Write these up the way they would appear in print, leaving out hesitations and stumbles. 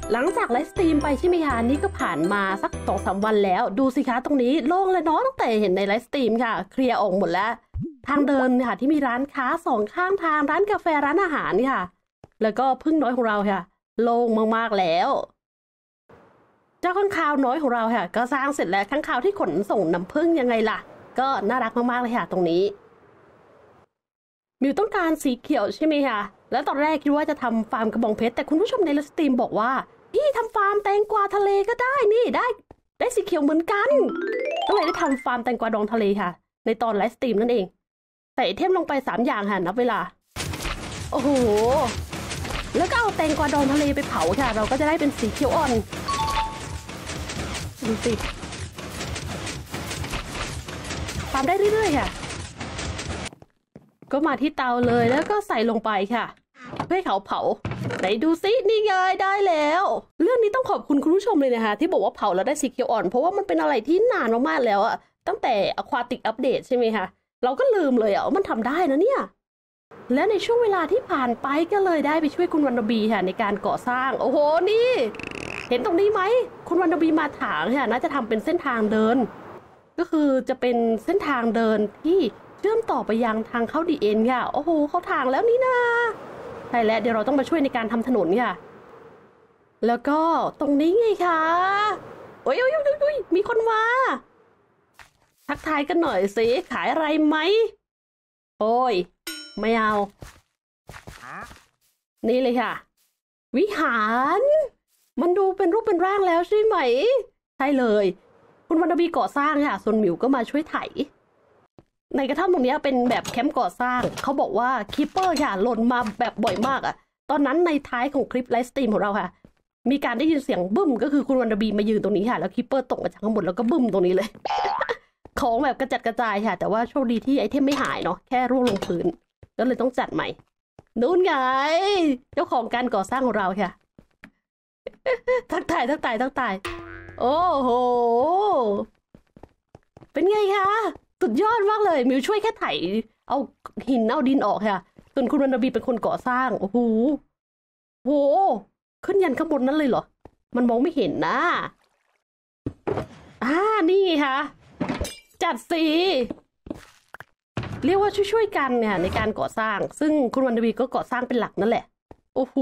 หลังจากไลฟ์สตรีมไปใช่ไหมคะนี่ก็ผ่านมาสัก2-3 วันแล้วดูสิคะตรงนี้โล่งเลยเนาะตั้งแต่เห็นในไลฟ์สตรีมค่ะเคลียร์ออกหมดแล้วทางเดินค่ะที่มีร้านค้า2ข้างทางร้านกาแฟร้านอาหารค่ะแล้วก็พึ่งน้อยของเราค่ะโล่งมากๆแล้วเจ้าข้างคาวน้อยของเราค่ะก็สร้างเสร็จแล้วข้างคาวที่ขนส่งน้ำผึ้งยังไงล่ะก็น่ารักมากๆเลยค่ะตรงนี้มิวต้องการสีเขียวใช่ไหมคะแล้วตอนแรกคิดว่าจะทำฟาร์มกระบองเพชรแต่คุณผู้ชมในไลฟ์สตรีมบอกว่าพี่ทำฟาร์มแตงกวาทะเลก็ได้นี่ได้สีเขียวเหมือนกันก็เลยได้ทำฟาร์มแตงกวาดองทะเลค่ะในตอนไลฟ์สตรีมนั่นเองใส่ไอเทมลงไป3อย่างค่ะนับเวลาโอ้โหแล้วก็เอาแตงกวาดองทะเลไปเผาค่ะเราก็จะได้เป็นสีเขียวอ่อนดูสิฟาร์มได้เรื่อยๆค่ะก็มาที่เตาเลยแล้วก็ใส่ลงไปค่ะเพื่อให้เขาเผาไหนดูซินี่ไงได้แล้วเรื่องนี้ต้องขอบคุณคุณผู้ชมเลยนะคะที่บอกว่าเผาแล้วได้สีเขียวอ่อนเพราะว่ามันเป็นอะไรที่นานมากๆแล้วอะตั้งแต่ Aquatic Update ใช่ไหมคะเราก็ลืมเลยอะว่ามันทำได้นะเนี่ยและในช่วงเวลาที่ผ่านไปก็เลยได้ไปช่วยคุณวันนบีค่ะในการก่อสร้างโอ้โหนี่เห็นตรงนี้ไหมคุณวันนบีมาถางค่ะน่าจะทำเป็นเส้นทางเดินก็คือจะเป็นเส้นทางเดินที่เชื่อมต่อไปยังทางเข้าดีเอ็นค่ะโอ้โหเขาทางแล้วนี่นะใช่แล้วเดี๋ยวเราต้องมาช่วยในการทำถนนค่ะแล้วก็ตรงนี้ไงคะโอ้ยมีคนมาทักทายกันหน่อยสิขายอะไรไหมโอ้ยไม่เอานี่เลยค่ะวิหารมันดูเป็นรูปเป็นร่างแล้วใช่ไหมใช่เลยคุณวรรณบีก่อสร้างค่ะส่วนหมิวก็มาช่วยไถในกระท่อมตรงนี้เป็นแบบแคมป์ก่อสร้างเขาบอกว่าคีปเปอร์ค่ะหล่นมาแบบบ่อยมากอะตอนนั้นในท้ายของคลิปไลฟ์สตรีมของเราค่ะมีการได้ยินเสียงบึ้มก็คือคุณวรรณบีมายืนตรงนี้ค่ะแล้วคีปเปอร์ตกมาจากข้างบนแล้วก็บึ้มตรงนี้เลย ของแบบกระจัดกระจายค่ะแต่ว่าโชคดีที่ไอเทมไม่หายเนาะแค่ร่วงลงพื้นก็เลยต้องจัดใหม่นู่นไงเจ้าของการก่อสร้างของเราค่ะ ทักทายโอ้โหเป็นไงคะสุดยอดมากเลยมิวช่วยแค่ไถเอาหินเอาดินออกค่ะส่วนคุณวรรณบีเป็นคนก่อสร้างโอ้โหขึ้นยันข้างบนนั้นเลยเหรอมันมองไม่เห็นนะนี่ค่ะจัดสิเรียกว่าช่วยกันเนี่ยในการก่อสร้างซึ่งคุณวรรณบีก็ก่อสร้างเป็นหลักนั่นแหละโอ้โห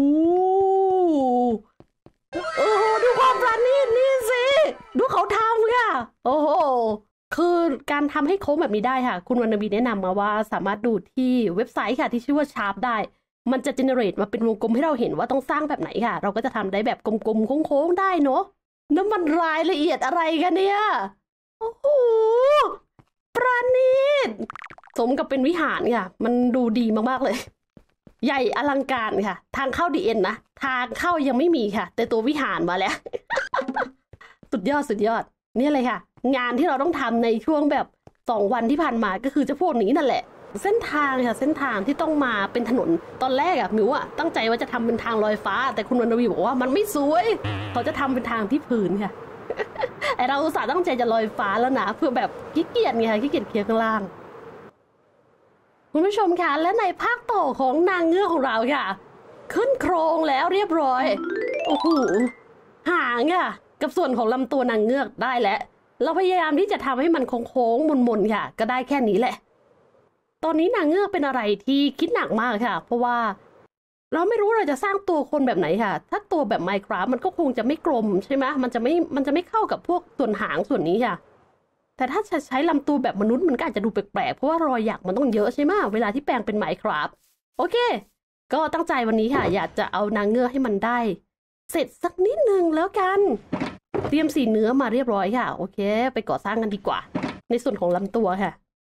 ดูความปราณีตนี่สิดูเขาทำค่ะโอ้โหคือการทำให้โค้งแบบนี้ได้ค่ะคุณวรรณบีแนะนำมาว่าสามารถดูที่เว็บไซต์ค่ะที่ชื่อว่า Sharp ได้มันจะ generate มาเป็นวงกลมให้เราเห็นว่าต้องสร้างแบบไหนค่ะเราก็จะทำได้แบบกลมๆโค้งๆได้เนาะน้ำมันรายละเอียดอะไรกันเนี่ยโอ้โหปราณีตสมกับเป็นวิหารค่ะมันดูดีมากๆเลยใหญ่อลังการค่ะทางเข้าดีเอ็นนะทางเข้ายังไม่มีค่ะแต่ตัววิหารมาแล้ว สุดยอดนี่เลยค่ะงานที่เราต้องทำในช่วงแบบ2 วันที่ผ่านมาก็คือจะพวกนี้นั่นแหละเส้นทางค่ะเส้นทางที่ต้องมาเป็นถนนตอนแรกมิวตั้งใจว่าจะทำเป็นทางลอยฟ้าแต่คุณวรรณวีบอกว่ามันไม่สวยเขาจะทำเป็นทางที่พื้นค่ะ ไอเราอุตส่าห์ตั้งใจจะลอยฟ้าแล้วนะเพื่อแบบขี้เกียจไงค่ะขี้เกียจเคลียร์ข้างล่างคุณผู้ชมค่ะและในภาคต่อของนางเงือกของเราค่ะขึ้นโครงแล้วเรียบร้อยโอ้โหหางค่ะกับส่วนของลำตัวนางเงือกได้แล้วเราพยายามที่จะทำให้มันโค้งๆมนๆค่ะก็ได้แค่นี้แหละตอนนี้นางเงือกเป็นอะไรที่คิดหนักมากค่ะเพราะว่าเราไม่รู้เราจะสร้างตัวคนแบบไหนค่ะถ้าตัวแบบ Minecraft มันก็คงจะไม่กลมใช่ไหมมันจะไม่เข้ากับพวกส่วนหางส่วนนี้ค่ะแต่ถ้าจะใช้ลำตัวแบบมนุษย์มันก็อาจจะดูแปลกๆเพราะว่ารอยหยักมันต้องเยอะใช่ไหมเวลาที่แปลงเป็น Minecraft โอเคก็ตั้งใจวันนี้ค่ะอยากจะเอานางเงือกให้มันได้เสร็จสักนิดนึงแล้วกันเตรียมสีเนื้อมาเรียบร้อยค่ะโอเคไปก่อสร้างกันดีกว่าในส่วนของลำตัวค่ะ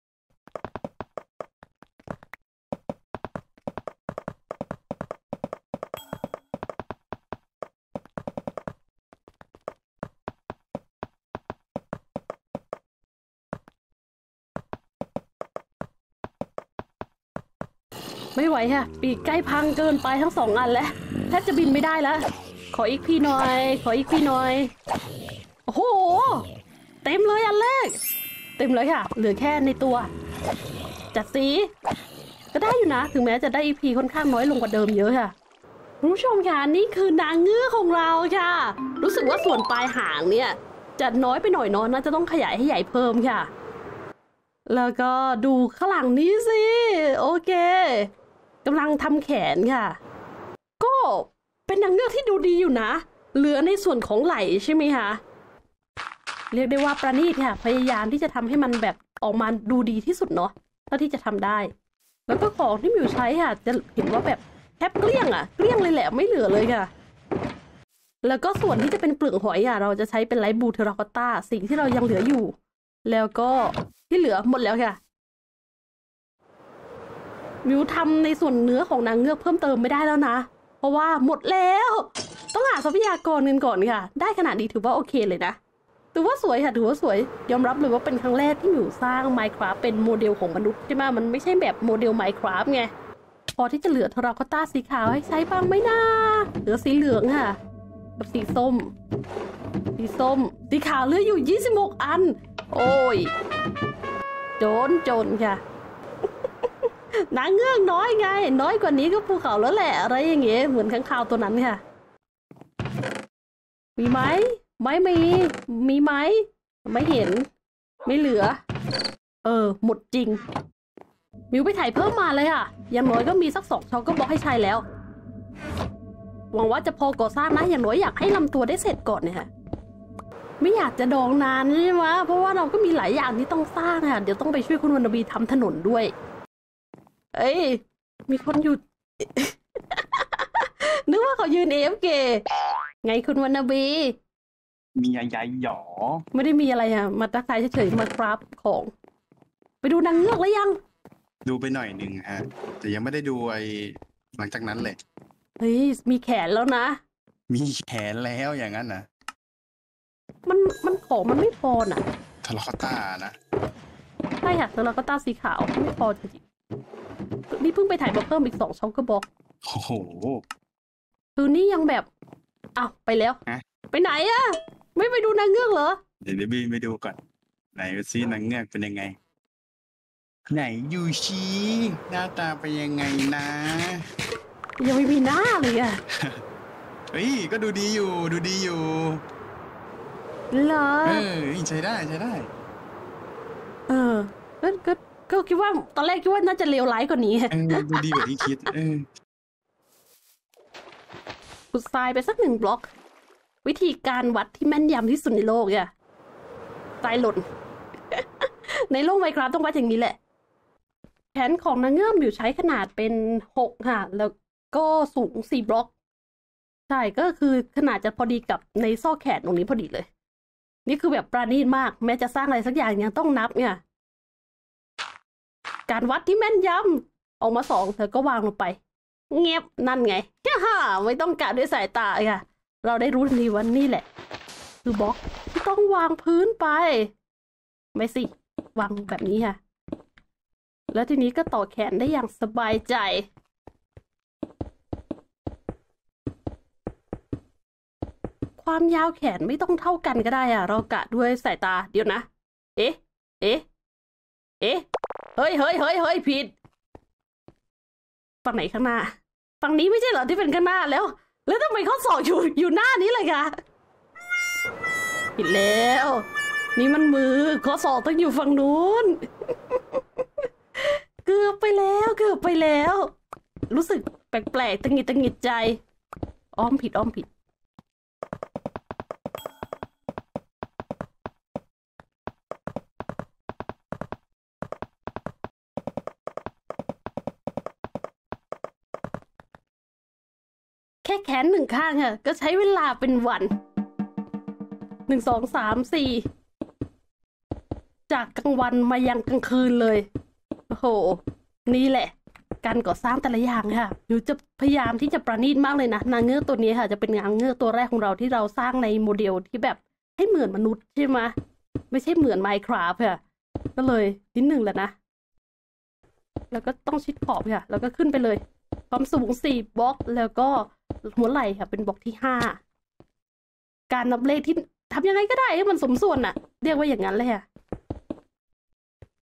ไม่ไหวค่ะปีกใกล้พังเกินไปทั้ง2 อันแล้วแทบจะบินไม่ได้แล้วขออีกพี่หน่อยโอ้โหเต็มเลยอันแรกเต็มเลยค่ะเหลือแค่ในตัวจัดสีก็ได้อยู่นะถึงแม้จะได้ EP ค่อนข้างน้อยลงกว่าเดิมเยอะค่ะคุณผู้ชมค่ะนี่คือนางเงือกของเราค่ะรู้สึกว่าส่วนปลายหางเนี่ยจะน้อยไปหน่อยเนาะน่าจะต้องขยายให้ใหญ่เพิ่มค่ะแล้วก็ดูข้างหลังนี้สิโอเคกำลังทำแขนค่ะก็เป็นนางเงือกที่ดูดีอยู่นะเหลือในส่วนของไหล่ใช่ไหมคะเรียกได้ว่าประณีตค่ะพยายามที่จะทำให้มันแบบออกมาดูดีที่สุดเนาะเท่าที่จะทำได้แล้วก็ของที่มิวใช้ค่ะจะเห็นว่าแบบแทบเกลี้ยงเกลี้ยงเลยแหละไม่เหลือเลยค่ะแล้วก็ส่วนที่จะเป็นเปลือกหอยเราจะใช้เป็นไลท์บลูเทอราคอตตาสิ่งที่เรายังเหลืออยู่แล้วก็ที่เหลือหมดแล้วค่ะมิวทำในส่วนเนื้อของนางเงือกเพิ่มเติมไม่ได้แล้วนะเพราะว่าหมดแล้วต้องหาทรัพยากรเงินก่อนค่ะได้ขนาดนี้ถือว่าโอเคเลยนะถือว่าสวยค่ะถือว่าสวยยอมรับเลยว่าเป็นครั้งแรกที่มิวสร้าง Minecraft เป็นโมเดลของมนุษย์ใช่ไหมมันไม่ใช่แบบโมเดล Minecraft ไงพอที่จะเหลือเทราคอตตาสีขาวให้ใช้บ้างไหมนะเหลือสีเหลืองค่ะกับสีส้มสีขาวเหลืออยู่26อันโอ้ยจนค่ะนางเงือกน้อยไงน้อยกว่านี้ก็ภูเขาแล้วแหละอะไรอย่างเงี้ยเหมือนข้างคาวตัวนั้นค่ะมีไหมไม่มีไหมไม่เห็นไม่เหลือหมดจริงมิวไปถ่ายเพิ่มมาเลยค่ะอย่างน้อยก็มีสัก2ช็อกก็บล็อกให้ใช้แล้วหวังว่าจะพอก่อสร้างนะอย่างน้อยอยากให้ลำตัวได้เสร็จก่อนเนี่ยค่ะไม่อยากจะดองนานใช่ไหมเพราะว่าเราก็มีหลายอย่างที่ต้องสร้างค่ะเดี๋ยวต้องไปช่วยคุณวรรณบีทำถนนด้วยเอ้ยมีคนอยู่ นึกว่าเขายืน AFK ไงคุณวรรณบีมีอะไรหยอไม่ได้มีอะไรมาทักทายเฉยๆมาคราฟของไปดูนางเงือกแล้วยังดูไปหน่อยหนึ่งฮะแต่ยังไม่ได้ดูหลังจากนั้นเลยเฮ้ยมีแขนแล้วนะมีแขนแล้วอย่างนั้นนะมันของมันไม่พอน่ะทะเลาะตานะใช่ค่ะแล้วก็ตาสีขาวไม่พอจริงๆนี่เพิ่งไปถ่ายมาเพิ่มอีก2ช่องก็บอกโอ้โหคือนี่ยังแบบอ้าวไปแล้วไปไหนไม่ไปดูนางเงือกเหรอเดี๋ยวบีไปดูก่อนไหนซินางเงือกเป็นยังไงไหนยูชีหน้าตาเป็นยังไงนะยังไม่มีหน้าเลยเฮ้ยก็ดูดีอยู่เหรอใช้ได้ก็คิดว่าตอนแรกคิดว่าน่าจะเลวร้ายกว่านี้ดูดีกว่าที่คิดขุดทรายไปสัก1 บล็อกวิธีการวัดที่แม่นยำที่สุดในโลกทรายหล่น ในโลกไมโครต้องวัดอย่างนี้แหละแขนของนางเงือกอยู่ใช้ขนาดเป็น6ค่ะแล้วก็สูง4 บล็อกใช่ก็คือขนาดจะพอดีกับในซอกแขนตรงนี้พอดีเลยนี่คือแบบประณีตมากแม้จะสร้างอะไรสักอย่างยังต้องนับการวัดที่แม่นยำออกมา2เธอก็วางลงไปเงียบนั่นไงฮ่าไม่ต้องกะด้วยสายตาค่ะเราได้รู้ทันทีว่านี่แหละคือบล็อกที่ต้องวางพื้นไปไม่สิวางแบบนี้ค่ะแล้วทีนี้ก็ต่อแขนได้อย่างสบายใจความยาวแขนไม่ต้องเท่ากันก็ได้เรากะด้วยสายตาเดี๋ยวนะเอ๊ะเฮ้ยผิดฝั่งไหนข้างหน้าฝั่งนี้ไม่ใช่เหรอที่เป็นข้างหน้าแล้วทำไมข้อศอกอยู่หน้านี้เลยคะผิดแล้วนี่มันมือข้อศอกต้องอยู่ฝั่งนู้น เกือบไปแล้วรู้สึกแปลกๆตังหิดใจอ้อมผิดแค่แขน1 ข้างก็ใช้เวลาเป็นวัน1 2 3 4จากกลางวันมายังกลางคืนเลยโอ้โหนี่แหละการก่อสร้างแต่ละอย่างค่ะหนูจะพยายามที่จะประณีตมากเลยนะนางเงือกตัวนี้ค่ะจะเป็นนางเงือกตัวแรกของเราที่เราสร้างในโมเดลที่แบบให้เหมือนมนุษย์ใช่ไหมไม่ใช่เหมือน Minecraft ค่ะก็เลยนิดหนึ่งแหละนะแล้วก็ต้องชิดขอบค่ะแล้วก็ขึ้นไปเลยความสูง4 บล็อกแล้วก็หัวไหล่ค่ะเป็นบล็อกที่5การนับเลขที่ทำยังไงก็ได้ให้มันสมส่วนเรียกว่าอย่างนั้นเลยค่ะ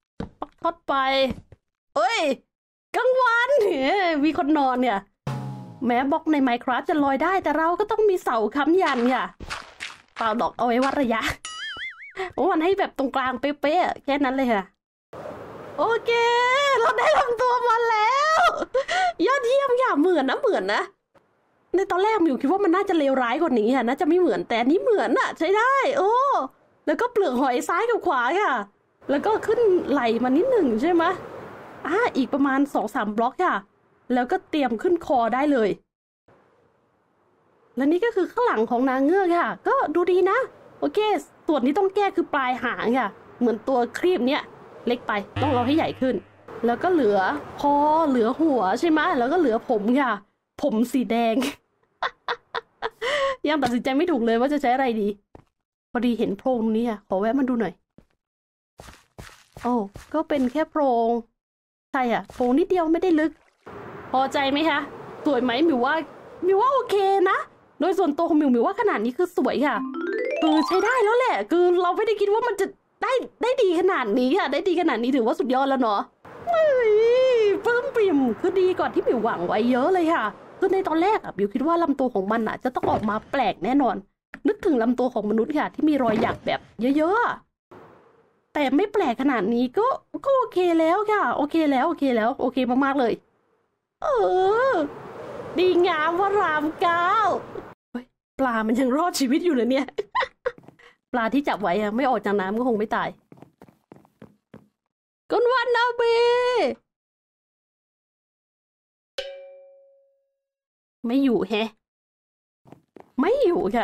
ทอดไปเอ้ยกลางวันมีคนนอนแม้บล็อกใน Minecraft จะลอยได้แต่เราก็ต้องมีเสาค้ำยันค่ะเปล่าดอกเอาไว้วัดระยะมันให้แบบตรงกลางเป๊ะๆแค่นั้นเลยค่ะโอเคเราได้ลำตัวมาแล้วยอดเยี่ยมค่ะเหมือนนะในตอนแรกมิวคิดว่ามันน่าจะเลวร้ายกว่านี้ค่ะน่าจะไม่เหมือนแต่อันนี้เหมือนอะใช้ได้โอ้แล้วก็เปลือกหอยซ้ายกับขวาค่ะแล้วก็ขึ้นไหลมานิดหนึ่งใช่ไหมอีกประมาณ2-3 บล็อกค่ะแล้วก็เตรียมขึ้นคอได้เลยและนี่ก็คือข้างหลังของนางเงือกค่ะก็ดูดีนะโอเคส่วนที่ต้องแก้คือปลายหางค่ะเหมือนตัวครีบเนี้ยเล็กไปต้องเราให้ใหญ่ขึ้นแล้วก็เหลือคอเหลือหัวใช่ไหมแล้วก็เหลือผมค่ะผมสีแดง ยังตัดสินใจไม่ถูกเลยว่าจะใช้อะไรดีพอดีเห็นโพรงนี้ค่ะขอแวะมาดูหน่อยโอ้ก็เป็นแค่โพรงใช่โพรงนิดเดียวไม่ได้ลึกพอใจไหมคะสวยไหมมิวว่าโอเคนะโดยส่วนตัวของมิวว่าขนาดนี้คือสวยค่ะคือใช้ได้แล้วแหละคือเราไม่ได้คิดว่ามันจะได้ดีขนาดนี้ค่ะได้ดีขนาดนี้ถือว่าสุดยอดแล้วเนาะปลื้มปริ่มคือดีกว่าที่มิวหวังไว้เยอะเลยค่ะคือในตอนแรกมิวคิดว่าลำตัวของมันจะต้องออกมาแปลกแน่นอนนึกถึงลำตัวของมนุษย์ค่ะที่มีรอยหยักแบบเยอะๆแต่ไม่แปลกขนาดนี้ก็โอเคแล้วค่ะโอเคแล้วโอเคมากๆเลยดีงามพระรามเก้าปลามันยังรอดชีวิตอยู่เลยเนี่ย ปลาที่จับไว้ไม่ออกจากน้ำก็คงไม่ตายคุณวันนาบีไม่อยู่แฮะไม่อยู่ค่ะ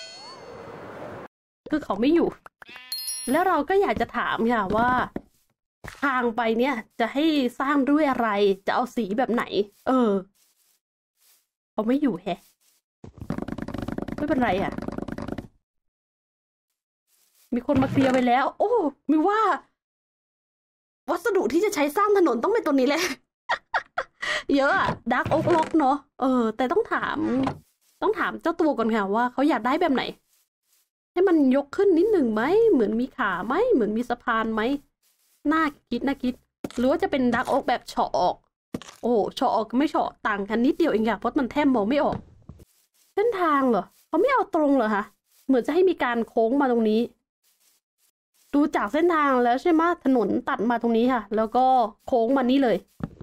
คือเขาไม่อยู่แล้วเราก็อยากจะถามค่ะว่าทางไปเนี่ยจะให้สร้างด้วยอะไรจะเอาสีแบบไหนเขาไม่อยู่แฮะไม่เป็นไรมีคนมาเคลียร์ไปแล้วโอ้มีว่าวัสดุที่จะใช้สร้างถนนต้องเป็นตัวนี้แหละ เยอะดาร์กโอ๊กล็อกเนาะแต่ต้องถามเจ้าตัวก่อนค่ะว่าเขาอยากได้แบบไหนให้มันยกขึ้นนิดหนึ่งไหมเหมือนมีขาไหมเหมือนมีสะพานไหมน่าคิดหรือว่าจะเป็นดาร์กโอ๊กแบบเฉาะออกโอ้เฉาะออกไม่เฉาะต่างกันนิดเดียวเองค่ะเพราะมันแทบมองไม่ออกเส้นทางเหรอเขาไม่เอาตรงเหรอคะเหมือนจะให้มีการโค้งมาตรงนี้ดูจากเส้นทางแล้วใช่ไหมถนนตัดมาตรงนี้ค่ะแล้วก็โค้งมานี่เลย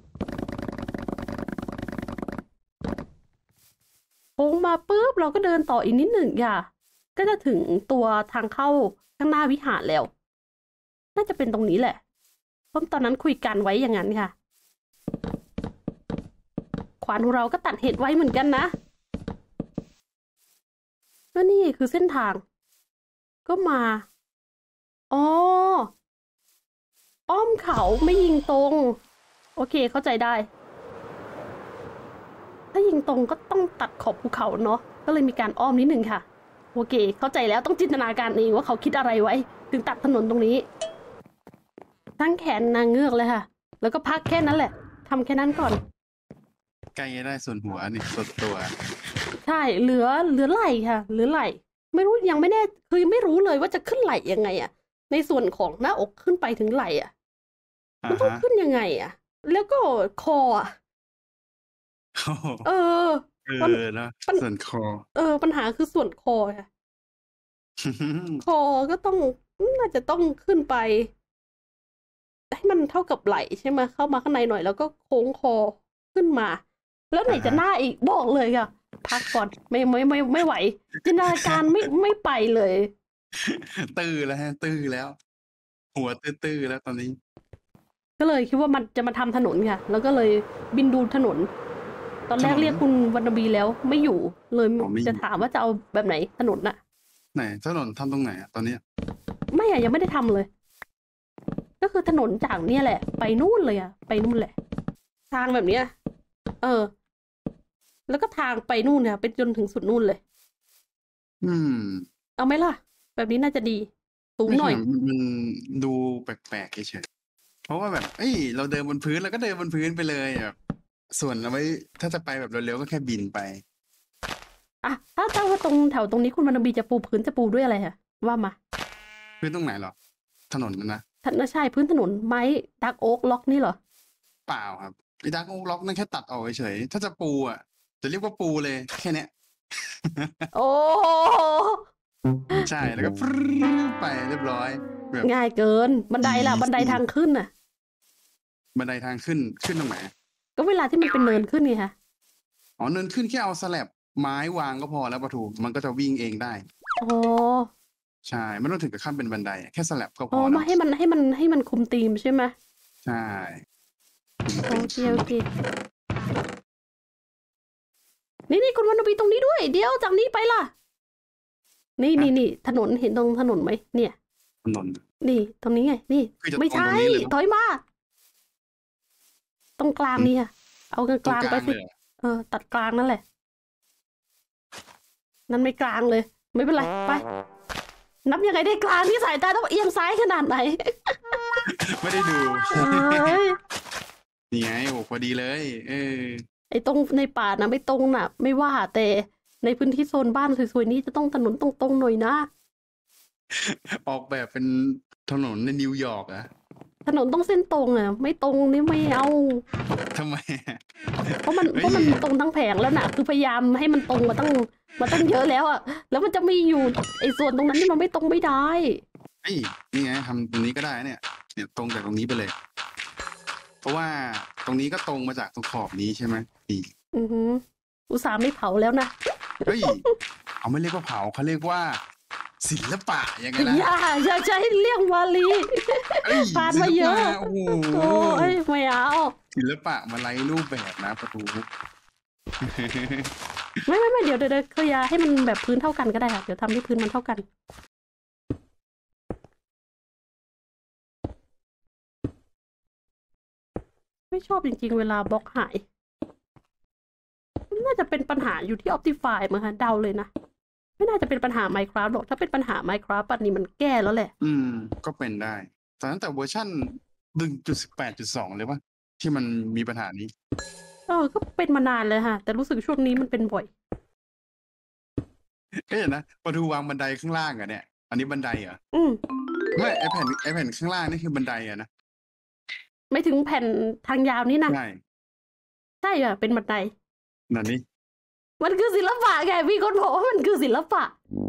โค้งมาปุ๊บเราก็เดินต่ออีกนิดหนึ่งค่ะก็จะถึงตัวทางเข้าข้างหน้าวิหารแล้วน่าจะเป็นตรงนี้แหละเพราะตอนนั้นคุยกันไว้อย่างนั้นค่ะขวานของเราก็ตัดเห็ดไว้เหมือนกันนะก็นี่คือเส้นทางก็มาอ้อมเขาไม่ยิงตรงโอเคเข้าใจได้ถ้ายิงตรงก็ต้องตัดขอบภูเขาเนาะก็เลยมีการอ้อมนิดหนึ่งค่ะโอเคเข้าใจแล้วต้องจินตนาการเองว่าเขาคิดอะไรไว้ถึงตัดถนนตรงนี้ทั้งแขนนางเงือกเลยค่ะแล้วก็พักแค่นั้นแหละทำแค่นั้นก่อนใกล้จะได้ส่วนหัวนี่ส่วนตัวใช่เหลือไหล่ค่ะเหลือไหล่ไม่รู้ยังไม่แน่คือไม่รู้เลยว่าจะขึ้นไหล่ยังไงในส่วนของหน้าอกขึ้นไปถึงไหล่มันต้องขึ้นยังไงแล้วก็คอเนาะส่วนคอปัญหาคือส่วนคอค่ะ คอก็ต้องน่าจะต้องขึ้นไปให้มันเท่ากับไหล่ใช่ไหมเข้ามาข้างในหน่อยแล้วก็โค้งคอขึ้นมาแล้วไหนจะหน้าอีกบอกเลยค่ะพักก่อนไม่ไหวจินตนาการไม่ไปเลยตื้อแล้ว หัวตื้อแล้วตอนนี้ก็เลยคิดว่ามันจะมาทำถนนค่ะแล้วก็เลยบินดูถนนตอนแรกเรียกคุณวรรณบีแล้วไม่อยู่เลยจะถามว่าจะเอาแบบไหนถนนไหนถนนทำตรงไหนตอนนี้ไม่ยังไม่ได้ทำเลยก็คือถนนจากเนี่ยแหละไปนู่นเลยไปนู่นแหละทางแบบเนี้ยแล้วก็ทางไปนู่นเนี่ยไปจนถึงสุดนู่นเลยเอาไหมล่ะแบบนี้น่าจะดีสูงหน่อยมันดูแปลกๆเฉยเพราะว่าแบบเราเดินบนพื้นแล้วก็เดินบนพื้นไปเลยส่วนเอาไว้ถ้าจะไปแบบเร็วๆก็แค่บินไปถ้าว่าตรงแถวตรงนี้คุณวรรณบีจะปูพื้นจะปูด้วยอะไรคะว่ามาพื้นตรงไหนหรอถนนนะใช่พื้นถนนไม้ดักโอ๊กล็อกนี่เหรอเปล่าครับไอ้ดักโอ๊กล็อกนั่นแค่ตัดออกเฉยถ้าจะปูจะเรียกว่าปูเลยแค่เนี้ยโอ้ใช่แล้วก็ปรึ๊ดไปเรียบร้อยแบบง่ายเกิน บันไดล่ะ บันไดทางขึ้นน่ะบันไดทางขึ้นตรงไหนก็เวลาที่มันเป็นเนินขึ้นไงคะอ๋อเนินขึ้นแค่เอาสแลบไม้วางก็พอแล้วปะทูมันก็จะวิ่งเองได้อ๋อใช่ไม่ต้องถึงกับขั้นเป็นบันไดแค่สแลบก็พอ๋ออมาแล้วให้มันคุมธีมใช่ไหมใช่โอเคนี่คุณวันนบีตรงนี้ด้วย เดี๋ยวจากนี้ไปล่ะ นี่ถนนเห็นตรงถนนไหมเนี่ยถนนนี่ตรงนี้ไง นี่คือจะไม่ตรงใช่ตรงนี้เลยเหรอถอยมาตรงกลางนี่ค่ะเอากลางตรงกไปลางสิเลยเหรอตัดกลางนั่นแหละ นั่นไม่กลางเลย ไม่เป็นไรไป นับยังไงได้กลางที่สายตาต้องเอียงซ้ายขนาดไหนไม่ได้ดูเอ้ยนี่ไงโอ้พอดีเลยไอ้ตรงในป่านะไม่ตรงน่ะ ไม่ว่าแต่ในพื้นที่โซนบ้านสวยๆนี้จะต้องถนนตรงๆหน่อยนะออกแบบเป็นถนนในนิวยอร์กอะถนนต้องเส้นตรงอ่ะ ไม่ตรงนี่ไม่เอาทำไมเพราะมันเฮ้ยตรงทั้งแผงแล้วน่ะ คือพยายามให้มันตรงมาตั้งเยอะแล้วอ่ะ แล้วมันจะมีอยู่ไอ้ส่วนตรงนั้นที่มันไม่ตรงไม่ได้เอ้ยนี่ไงทำตรงนี้ก็ได้เนี่ยตรงจากตรงนี้ไปเลย เพราะว่าตรงนี้ก็ตรงมาจากตรงขอบนี้ใช่ไหมนี่อือหืออุตส่าห์ไม่เผาแล้วนะเฮ้ยเอาไม่เรียกว่าเผาเขาเรียกว่า ศิลปะยังไงล่ะอย่าใช้เรื่องวาลีเอ้ยผ่านมาเยอะศิลปโอ้โหโอ้ยไม่เอาศิลปะมาไล่รูปแบบนะประตูไม่เดี๋ยวเคลียร์ให้มันแบบพื้นเท่ากันก็ได้ค่ะ เดี๋ยวทำให้พื้นมันเท่ากัน ไม่ชอบจริงๆเวลาบล็อกหาย น่าจะเป็นปัญหาอยู่ที่ Optify มั้งคะเดาเลยนะ ไม่น่าจะเป็นปัญหา Minecraft หรอก ถ้าเป็นปัญหา Minecraft ปัจจุบันนี้มันแก้แล้วแหละก็เป็นได้แต่ตั้งแต่เวอร์ชัน 1.18.2 เลยว่าที่มันมีปัญหานี้ก็เป็นมานานเลยค่ะ แต่รู้สึกช่วงนี้มันเป็นบ่อยเอ๊ะนะประตูวางบันไดข้างล่างอะเนี่ย อันนี้บันไดเหรออืมไม่ไอแผ่นข้างล่างนี่คือบันไดอะนะไม่ถึงแผ่นทางยาวนี่นะใช่ใช่อะเป็นบันไดนั่นนี่มันคือศิลปะไงพี่คนบอกว่ามันคือศิลปะ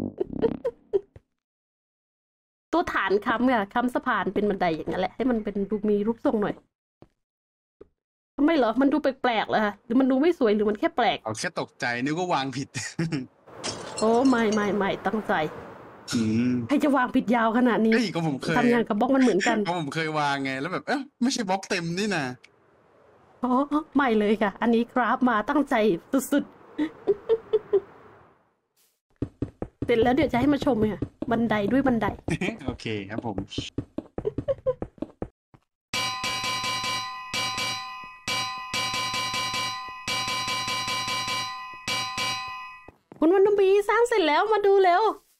ตัวฐานค้ำค่ะค้ำสะพานเป็นบันไดอย่างนั้นแหละให้มันเป็นดูมีรูปทรงหน่อยทำไมเหรอมันดูแปลกๆเหรอคะหรือมันดูไม่สวยหรือมันแค่แปลกเอาแค่ตกใจนึกว่าวางผิดโอ้ไม่ตั้งใจอืมใครจะวางผิดยาวขนาดนี้เฮ้ยก็ผมเคยทำงานกับบล็อกมันเหมือนกันก็ผมเคยวางไงแล้วแบบไม่ใช่บล็อกเต็มนี่นะอ๋อไม่เลยค่ะ อันนี้คราฟมาตั้งใจสุดๆเสร็จแล้วเดี๋ยวจะให้มาชมค่ะบันไดด้วยบันไดโอเคครับผมคุณวันนบีสร้างเสร็จแล้วมาดูแล้ว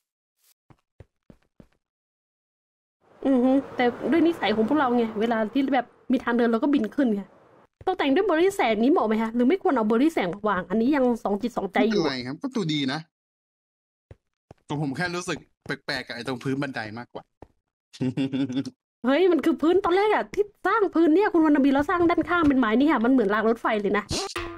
แต่ด้วยนิสัยของพวกเราไงเวลาที่แบบมีทางเดินเราก็บินขึ้นไงตกแต่งด้วยเบอร์รี่แสงนี้เหมาะไหมคะหรือไม่ควรเอาเบอร์รี่แสงมาวาง อันนี้ยังสองจิตสองใจอยู่อะไรครับประตูดีนะแต่ผมแค่รู้สึกแปลกๆกับไอ้ตรงพื้นบันไดมากกว่าเฮ้ยมันคือพื้นตอนแรกอะที่สร้างพื้นเนี่ยคุณวันนบีแล้วสร้างด้านข้างเป็นไม้นี่ค่ะมันเหมือนรางรถไฟเลยนะ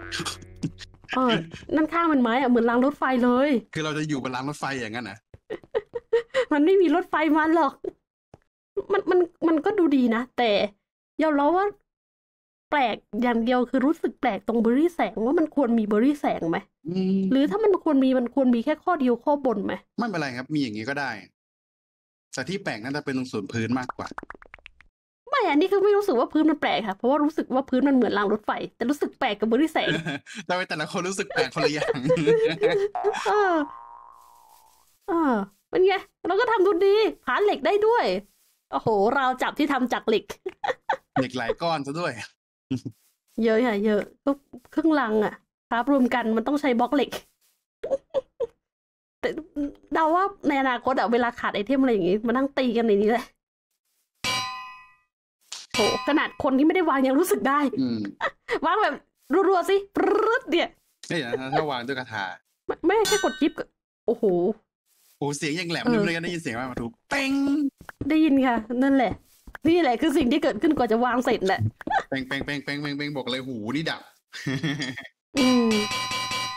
ด้านข้างเป็นไม้อะเหมือนรางรถไฟเลยคือเราจะอยู่บนรางรถไฟอย่างนั้นนะมันไม่มีรถไฟมาหรอกมันก็ดูดีนะแต่ยอมรับว่าแปลกอย่างเดียวคือรู้สึกแปลกตรงเบอร์รี่แสงว่ามันควรมีเบอร์รี่แสงไหมหรือถ้ามันควรมีแค่ข้อเดียวข้อบนไหมไม่เป็นไรครับมีอย่างนี้ก็ได้แต่ที่แปลกน่าจะเป็นตรงส่วนพื้นมากกว่าไม่อันนี้คือไม่รู้สึกว่าพื้นมันแปลกค่ะเพราะว่ารู้สึกว่าพื้นมันเหมือนรางรถไฟแต่รู้สึกแปลกกับเบอร์รี่แสงแต่ละคนรู้สึกแปลกคนละอย่างเป็นไงเราก็ทำดูดีผาเหล็กได้ด้วยโอ้โหราวจับที่ทำจากเหล็กเหล็กหลายก้อนซะด้วยเยอะค่ะเยอะก็ครึ่งลังอ่ะครับรวมกันมันต้องใช้บล็อกเหล็ก แต่เดาว่าในอนาคตอะเวลาขาดไอเทมอะไรอย่างงี้มานั่งตีกันในนี้แหละโหขนาดคนที่ไม่ได้วางยังรู้สึกได้ วางแบบรัวๆสิปรึ๊ดเนี่ยนี่นะถ้าวางด้วยกระถาไม่แค่กดจิ๊บก็โอ้โหโอ้เสียงยังแหลมอยู่เลยกันได้ยินเสียงว่ามาถูกเป้งได้ยินค่ะ นั่นแหละ นี่แหละคือสิ่งที่เกิดขึ้นกว่าจะวางเสร็จแหละเป้งบอกเลยหูนี่ดับอืม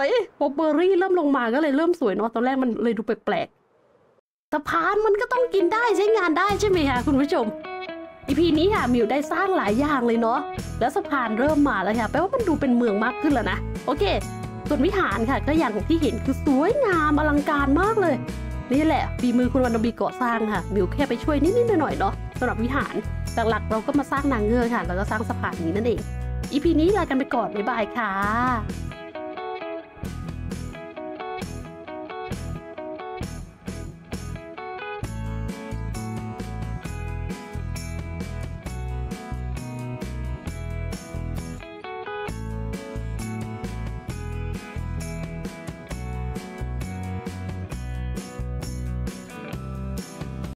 วยพอเบอร์รี่เริ่มลงมาก็เลยเริ่มสวยเนาะตอนแรกมันเลยดูแปลกๆสะพานมันก็ต้องกินได้ใช้งานได้ใช่ไหมคะคุณผู้ชมอีพีนี้ค่ะมิวได้สร้างหลายอย่างเลยเนาะแล้วสะพานเริ่มมาแล้วค่ะแปลว่ามันดูเป็นเมืองมากขึ้นแล้วนะโอเคส่วนวิหารค่ะก็อย่างที่เห็นคือสวยงามอลังการมากเลยนี่แหละฝีมือคุณวรรณบีก่อสร้างค่ะมิวแค่ไปช่วยนิดๆหน่อยๆเนาะสำหรับวิหารหลักๆเราก็มาสร้างนางเงือกค่ะแล้วก็สร้างสะพานนี้นั่นเองอีพีนี้ลากันไปก่อนบ๊ายบายค่ะ